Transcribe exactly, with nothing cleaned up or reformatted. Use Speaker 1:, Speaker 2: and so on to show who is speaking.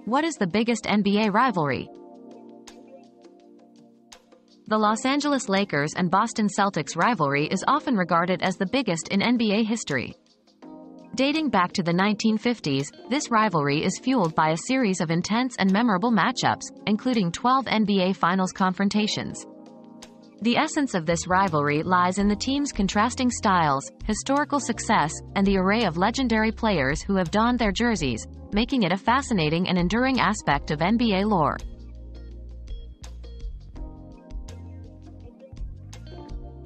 Speaker 1: What is the biggest N B A rivalry? The Los Angeles Lakers and Boston Celtics rivalry is often regarded as the biggest in N B A history. Dating back to the nineteen fifties, this rivalry is fueled by a series of intense and memorable matchups, including twelve N B A Finals confrontations. The essence of this rivalry lies in the teams' contrasting styles, historical success, and the array of legendary players who have donned their jerseys, making it a fascinating and enduring aspect of N B A lore.